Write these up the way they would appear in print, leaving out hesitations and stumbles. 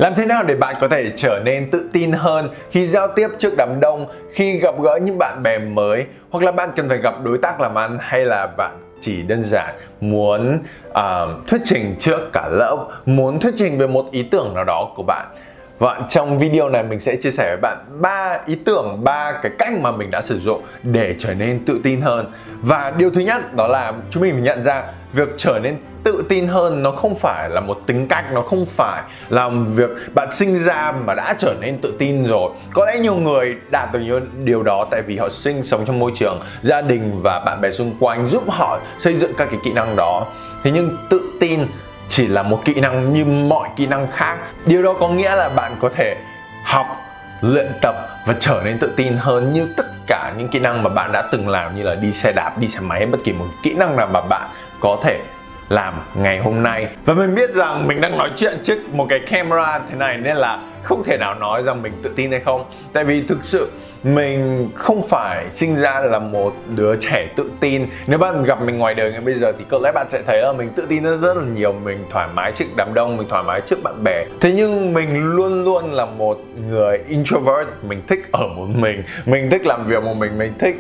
Làm thế nào để bạn có thể trở nên tự tin hơn khi giao tiếp trước đám đông, khi gặp gỡ những bạn bè mới, hoặc là bạn cần phải gặp đối tác làm ăn, hay là bạn chỉ đơn giản muốn thuyết trình trước cả lớp, muốn thuyết trình về một ý tưởng nào đó của bạn. Và trong video này mình sẽ chia sẻ với bạn 3 ý tưởng, 3 cái cách mà mình đã sử dụng để trở nên tự tin hơn. Và điều thứ nhất đó là chúng mình nhận ra việc trở nên tự tin hơn nó không phải là một tính cách, nó không phải là việc bạn sinh ra mà đã trở nên tự tin rồi. Có lẽ nhiều người đạt được những điều đó tại vì họ sinh sống trong môi trường, gia đình và bạn bè xung quanh giúp họ xây dựng các cái kỹ năng đó. Thế nhưng tự tin chỉ là một kỹ năng như mọi kỹ năng khác. Điều đó có nghĩa là bạn có thể học, luyện tập và trở nên tự tin hơn như tất cả những kỹ năng mà bạn đã từng làm, như là đi xe đạp, đi xe máy, bất kỳ một kỹ năng nào mà bạn có thể làm ngày hôm nay. Và mình biết rằng mình đang nói chuyện trước một cái camera thế này nên là không thể nào nói rằng mình tự tin hay không. Tại vì thực sự mình không phải sinh ra là một đứa trẻ tự tin. Nếu bạn gặp mình ngoài đời ngay bây giờ thì có lẽ bạn sẽ thấy là mình tự tin rất là nhiều. Mình thoải mái trước đám đông, mình thoải mái trước bạn bè. Thế nhưng mình luôn luôn là một người introvert. Mình thích ở một mình thích làm việc một mình thích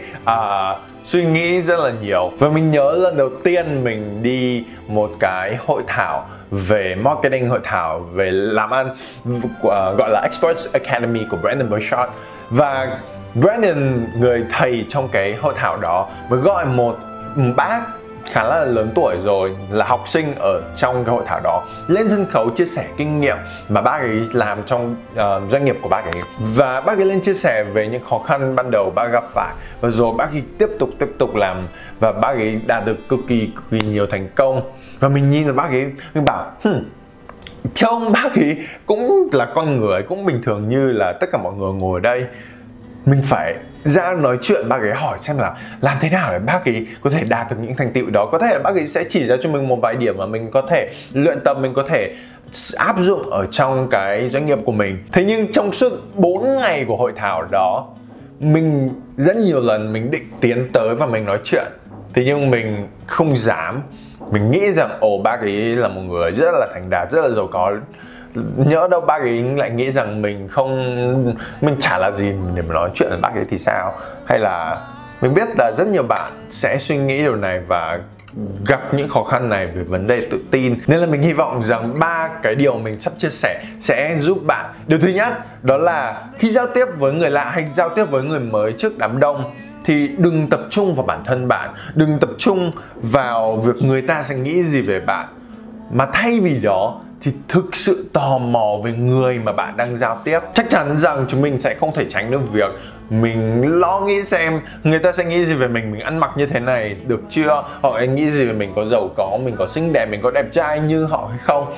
suy nghĩ rất là nhiều. Và mình nhớ lần đầu tiên mình đi một cái hội thảo về marketing, hội thảo về làm ăn gọi là Experts Academy của Brendon Burchard. Và Brendon, người thầy trong cái hội thảo đó, mới gọi một bác khá là lớn tuổi rồi, là học sinh ở trong cái hội thảo đó, lên sân khấu chia sẻ kinh nghiệm mà bác ấy làm trong doanh nghiệp của bác ấy. Và bác ấy lên chia sẻ về những khó khăn ban đầu bác gặp phải, và rồi bác ấy tiếp tục làm, và bác ấy đạt được cực kỳ nhiều thành công. Và mình nhìn vào bác ấy, mình bảo trông bác ấy cũng là con người, cũng bình thường như là tất cả mọi người ngồi ở đây. Mình phải ra nói chuyện bác ấy, hỏi xem là làm thế nào để bác ấy có thể đạt được những thành tựu đó. Có thể là bác ấy sẽ chỉ ra cho mình một vài điểm mà mình có thể luyện tập, mình có thể áp dụng ở trong cái doanh nghiệp của mình. Thế nhưng trong suốt 4 ngày của hội thảo đó, mình rất nhiều lần mình định tiến tới và mình nói chuyện. Thế nhưng mình không dám. Mình nghĩ rằng bác ấy là một người rất là thành đạt, rất là giàu có. Nhỡ đâu bác ấy lại nghĩ rằng mình chả là gì để mà nói chuyện với bác ấy thì sao. Hay là mình biết là rất nhiều bạn sẽ suy nghĩ điều này và gặp những khó khăn này về vấn đề tự tin. Nên là mình hy vọng rằng 3 cái điều mình sắp chia sẻ sẽ giúp bạn. Điều thứ nhất đó là khi giao tiếp với người lạ hay giao tiếp với người mới trước đám đông thì đừng tập trung vào bản thân bạn, đừng tập trung vào việc người ta sẽ nghĩ gì về bạn, mà thay vì đó thì thực sự tò mò về người mà bạn đang giao tiếp. Chắc chắn rằng chúng mình sẽ không thể tránh được việc mình lo nghĩ xem người ta sẽ nghĩ gì về mình ăn mặc như thế này được chưa, họ ấy nghĩ gì về mình, có giàu có, mình có xinh đẹp, mình có đẹp trai như họ hay không.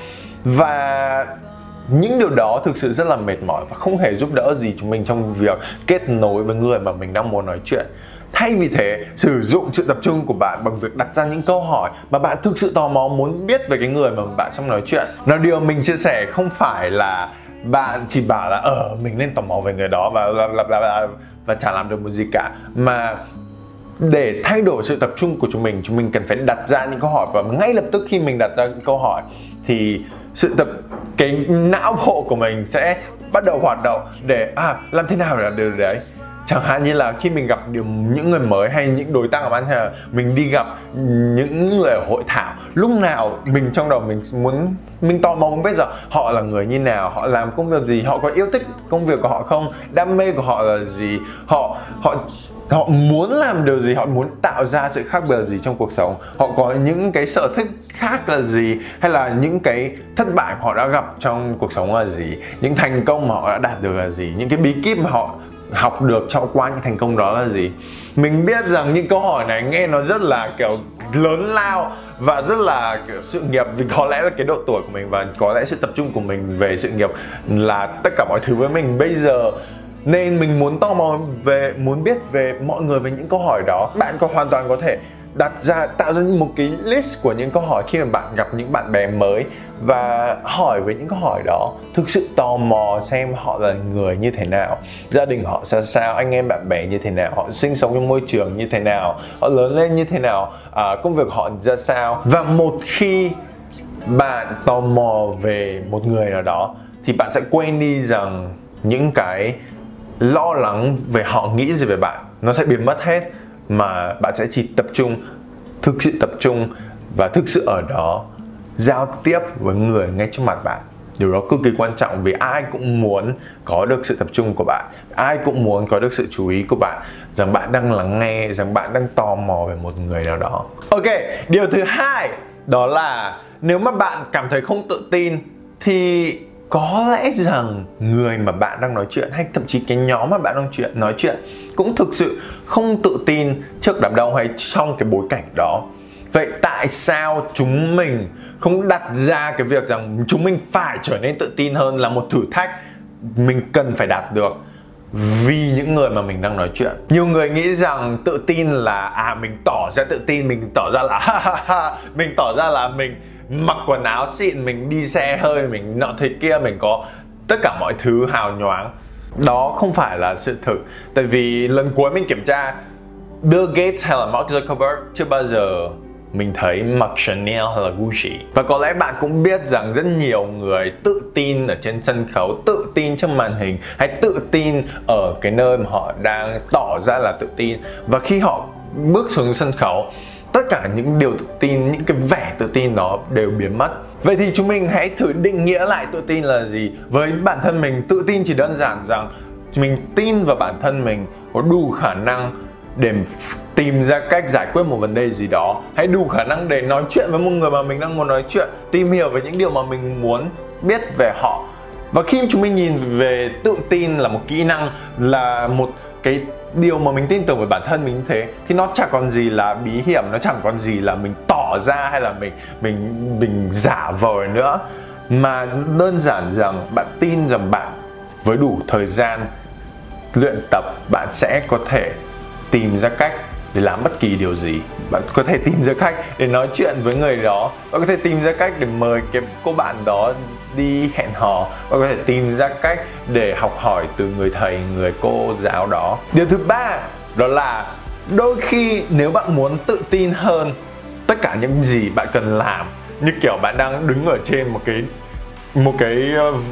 Và những điều đó thực sự rất là mệt mỏi và không hề giúp đỡ gì chúng mình trong việc kết nối với người mà mình đang muốn nói chuyện. Thay vì thế, sử dụng sự tập trung của bạn bằng việc đặt ra những câu hỏi mà bạn thực sự tò mò muốn biết về cái người mà bạn sắp nói chuyện. Nào, điều mình chia sẻ không phải là bạn chỉ bảo là mình nên tò mò về người đó và chả làm được một gì cả, mà để thay đổi sự tập trung của chúng mình cần phải đặt ra những câu hỏi. Và ngay lập tức khi mình đặt ra những câu hỏi thì cái não bộ của mình sẽ bắt đầu hoạt động để làm thế nào để làm điều đấy. Chẳng hạn như là khi mình gặp những người mới hay những đối tác làm ăn, hay là mình đi gặp những người ở hội thảo, lúc nào mình trong đầu mình tò mò muốn biết rằng họ là người như nào, họ làm công việc gì, họ có yêu thích công việc của họ không, đam mê của họ là gì, họ muốn làm điều gì, họ muốn tạo ra sự khác biệt gì trong cuộc sống, họ có những cái sở thích khác là gì, hay là những cái thất bại họ đã gặp trong cuộc sống là gì, những thành công mà họ đã đạt được là gì, những cái bí kíp mà họ học được qua những thành công đó là gì. Mình biết rằng những câu hỏi này nghe nó rất là kiểu lớn lao và rất là kiểu sự nghiệp, vì có lẽ là cái độ tuổi của mình và có lẽ sự tập trung của mình về sự nghiệp là tất cả mọi thứ với mình bây giờ. Nên mình muốn tò mò muốn biết về mọi người về những câu hỏi đó. Bạn hoàn toàn có thể tạo ra một cái list của những câu hỏi khi mà bạn gặp những bạn bè mới và hỏi về những câu hỏi đó. Thực sự tò mò xem họ là người như thế nào, gia đình họ ra sao, anh em bạn bè như thế nào, họ sinh sống trong môi trường như thế nào, họ lớn lên như thế nào, công việc họ ra sao. Và một khi bạn tò mò về một người nào đó thì bạn sẽ quên đi rằng những cái lo lắng về họ nghĩ gì về bạn nó sẽ biến mất hết, mà bạn sẽ chỉ tập trung, thực sự tập trung và thực sự ở đó giao tiếp với người ngay trước mặt bạn. Điều đó cực kỳ quan trọng vì ai cũng muốn có được sự tập trung của bạn, ai cũng muốn có được sự chú ý của bạn, rằng bạn đang lắng nghe, rằng bạn đang tò mò về một người nào đó. Ok, điều thứ hai đó là nếu mà bạn cảm thấy không tự tin thì có lẽ rằng người mà bạn đang nói chuyện hay thậm chí cái nhóm mà bạn đang nói chuyện cũng thực sự không tự tin trước đám đông hay trong cái bối cảnh đó. Vậy tại sao chúng mình không đặt ra cái việc rằng chúng mình phải trở nên tự tin hơn là một thử thách mình cần phải đạt được vì những người mà mình đang nói chuyện? Nhiều người nghĩ rằng tự tin là mình tỏ ra tự tin, mình tỏ ra là mình tỏ ra là mình mặc quần áo xịn, mình đi xe hơi, mình nọ thế kia, mình có tất cả mọi thứ hào nhoáng. Đó không phải là sự thực. Tại vì lần cuối mình kiểm tra, Bill Gates hay là Mark Zuckerberg chưa bao giờ mình thấy mặc Chanel hay là Gucci. Và có lẽ bạn cũng biết rằng rất nhiều người tự tin ở trên sân khấu, tự tin trước màn hình, hay tự tin ở cái nơi mà họ đang tỏ ra là tự tin. Và khi họ bước xuống sân khấu, tất cả những điều tự tin, những cái vẻ tự tin đó đều biến mất. Vậy thì chúng mình hãy thử định nghĩa lại tự tin là gì. Với bản thân mình, tự tin chỉ đơn giản rằng mình tin vào bản thân mình có đủ khả năng để tìm ra cách giải quyết một vấn đề gì đó, hay đủ khả năng để nói chuyện với một người mà mình đang muốn nói chuyện, tìm hiểu về những điều mà mình muốn biết về họ. Và khi chúng mình nhìn về tự tin là một kỹ năng, là một cái điều mà mình tin tưởng về bản thân mình như thế, thì nó chẳng còn gì là bí hiểm, nó chẳng còn gì là mình tỏ ra hay là mình giả vờ nữa, mà đơn giản rằng bạn tin rằng bạn với đủ thời gian luyện tập, bạn sẽ có thể tìm ra cách để làm bất kỳ điều gì. Bạn có thể tìm ra cách để nói chuyện với người đó, bạn có thể tìm ra cách để mời cái cô bạn đó đi hẹn hò, bạn có thể tìm ra cách để học hỏi từ người thầy, người cô giáo đó. Điều thứ ba đó là đôi khi nếu bạn muốn tự tin hơn, tất cả những gì bạn cần làm như kiểu bạn đang đứng ở trên một cái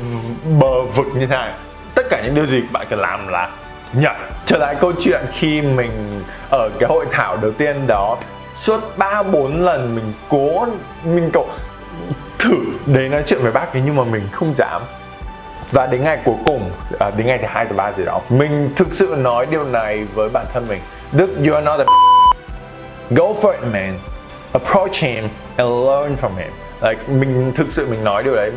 bờ vực như thế này, tất cả những điều gì bạn cần làm là nhận. Trở lại câu chuyện khi mình ở cái hội thảo đầu tiên đó, suốt 3-4 lần mình cậu thử đến nói chuyện với bác ấy nhưng mà mình không dám. Và đến ngày cuối cùng, đến ngày thứ 2, thứ 3 gì đó, mình thực sự nói điều này với bản thân mình: Đức, you are not a go for it man, approach him and learn from him. Like, mình thực sự mình nói điều đấy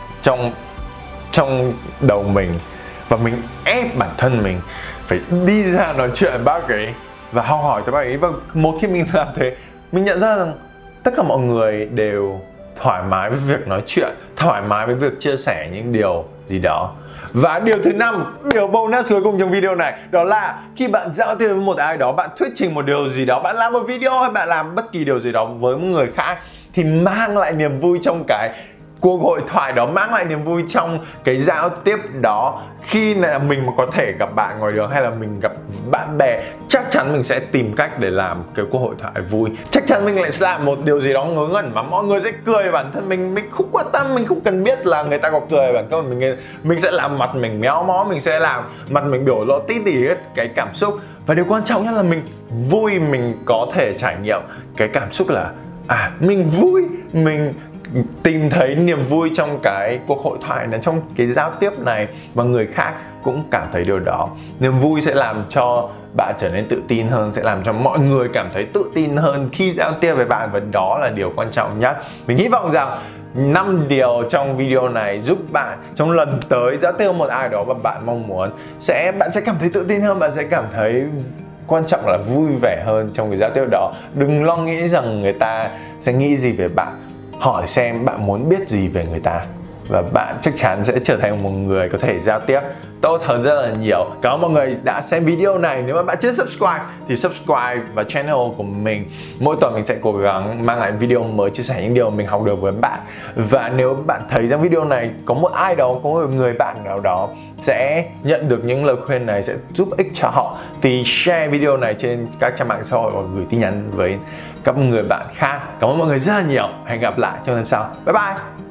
trong đầu mình, và mình ép bản thân mình phải đi ra nói chuyện với bác ấy và học hỏi từ bác ấy. Và một khi mình làm thế, mình nhận ra rằng tất cả mọi người đều thoải mái với việc nói chuyện, thoải mái với việc chia sẻ những điều gì đó. Và điều thứ 5, điều bonus cuối cùng trong video này, đó là khi bạn giao tiếp với một ai đó, bạn thuyết trình một điều gì đó, bạn làm một video hay bạn làm bất kỳ điều gì đó với một người khác, thì mang lại niềm vui trong cái cuộc hội thoại đó, mang lại niềm vui trong cái giao tiếp đó. Khi là mình mà có thể gặp bạn ngoài đường hay là mình gặp bạn bè, chắc chắn mình sẽ tìm cách để làm cái cuộc hội thoại vui. Chắc chắn mình lại sẽ làm một điều gì đó ngớ ngẩn mà mọi người sẽ cười bản thân mình không quan tâm, mình không cần biết là người ta có cười bản thân mình sẽ làm mặt mình méo mó, mình sẽ làm mặt mình biểu lộ tí tỉ hết cái cảm xúc. Và điều quan trọng nhất là mình vui, mình có thể trải nghiệm cái cảm xúc là mình vui, mình tìm thấy niềm vui trong cái cuộc hội thoại này, trong cái giao tiếp này, và người khác cũng cảm thấy điều đó. Niềm vui sẽ làm cho bạn trở nên tự tin hơn, sẽ làm cho mọi người cảm thấy tự tin hơn khi giao tiếp với bạn, và đó là điều quan trọng nhất. Mình hy vọng rằng 5 điều trong video này giúp bạn trong lần tới giao tiếp với một ai đó mà bạn mong muốn, bạn sẽ cảm thấy tự tin hơn, bạn sẽ cảm thấy quan trọng là vui vẻ hơn trong cái giao tiếp đó. Đừng lo nghĩ rằng người ta sẽ nghĩ gì về bạn, hỏi xem bạn muốn biết gì về người ta, và bạn chắc chắn sẽ trở thành một người có thể giao tiếp tốt hơn rất là nhiều. Cảm ơn mọi người đã xem video này. Nếu mà bạn chưa subscribe thì subscribe vào channel của mình. Mỗi tuần mình sẽ cố gắng mang lại video mới, chia sẻ những điều mình học được với bạn. Và nếu bạn thấy trong video này có một ai đó, có một người bạn nào đó sẽ nhận được những lời khuyên này, sẽ giúp ích cho họ, thì share video này trên các trang mạng xã hội hoặc gửi tin nhắn với các người bạn khác. Cảm ơn mọi người rất là nhiều. Hẹn gặp lại trong lần sau. Bye bye.